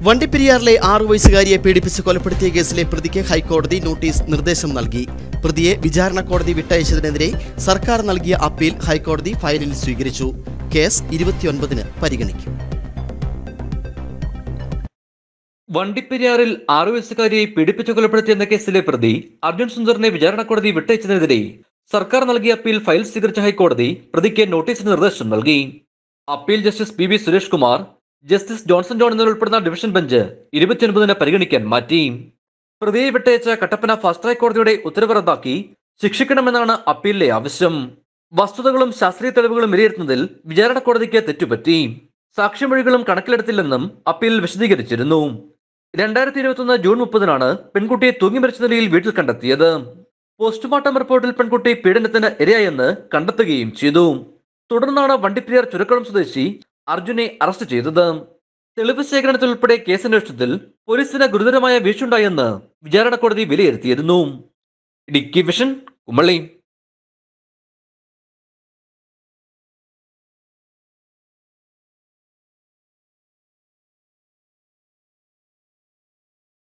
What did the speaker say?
വണ്ടിപ്പെരിയാറിലെ 6 വയസ്സുകാരിയെ പീഡിപ്പിച്ച് കൊലപ്പെടുത്തിയ കേസിലെ പ്രതിക്ക് ഹൈക്കോടതി നോട്ടീസ് നിർദ്ദേശം നൽകി. പ്രതിയെ വിചാരണ കോടതി വിട്ടയച്ചതിനെതിരെ സർക്കാർ നൽകിയ അപ്പീൽ ഹൈക്കോടതി ഫയലിൽ സ്വീകരിച്ചു. കേസ് 29-ന് പരിഗണിക്കും. വണ്ടിപ്പെരിയാറിൽ 6 വയസ്സുകാരിയെ പീഡിപ്പിച്ച് കൊലപ്പെടുത്തിയെന്ന കേസിലെ പ്രതി അർജുൻ സുന്ദറിനെ വിചാരണ കോടതി വിട്ടയച്ചതിനെതിരെ സർക്കാർ നൽകിയ അപ്പീൽ ഫയൽ സ്വീകരിച്ച ഹൈക്കോടതി പ്രതിക്ക് നോട്ടീസിന് നിർദ്ദേശം നൽകി. Appeal justice P Suresh Kumar, justice Johnson John എന്നിവരുൾപ്പെടുന്ന ഡിവിഷൻ ബെഞ്ച് 29-ന് പരിഗണിക്കാൻ മാറ്റി. പ്രതിയെ വിട്ടയച്ച കട്ടപ്പന ഫാസ്റ്റ് ട്രാക്ക് കോടതിയുടെ ഉത്തരവ് റദ്ദാക്കി ശിക്ഷിക്കണമെന്നാണ് അപ്പീലിലെ ആവശ്യം. വസ്തുതകളും ശാസ്ത്രീയ തെളിവുകളും വിലയിരുത്തുന്നതിൽ വിചാരണ കോടതിക്ക് തെറ്റുപറ്റി. സാക്ഷിമൊഴികളും കണക്കിലെടുത്തില്ലെന്നും അപ്പീലിൽ വിശദീകരിച്ചിരുന്നു. 2021 ജൂൺ 30-നാണ് പെൺകുട്ടിയെ തൂങ്ങി മരിച്ച നിലയിൽ വീട്ടിൽ കണ്ടെത്തിയത്. പോസ്റ്റ്മോർട്ടം റിപ്പോർട്ടിൽ പെൺകുട്ടി പീഡനത്തിന് ഇരയായെന്ന് കണ്ടെത്തുകയും ചെയ്തു. തുടർന്നാണ് വണ്ടിപ്പെരിയാർ ചുരക്കുളം സ്വദേശി അർജുനെ അറസ്റ്റ് ചെയ്തത്. തെളിവ് ശേഖരണത്തിൽ ഉൾപ്പെടെ കേസന്വേഷണത്തിൽ പോലീസിന് ഗുരുതരമായ വീഴ്ചയുണ്ടായെന്ന് വിചാരണ കോടതി വിലയിരുത്തിയിരുന്നു. ഇടുക്കി വിഷൻ, കുമളി.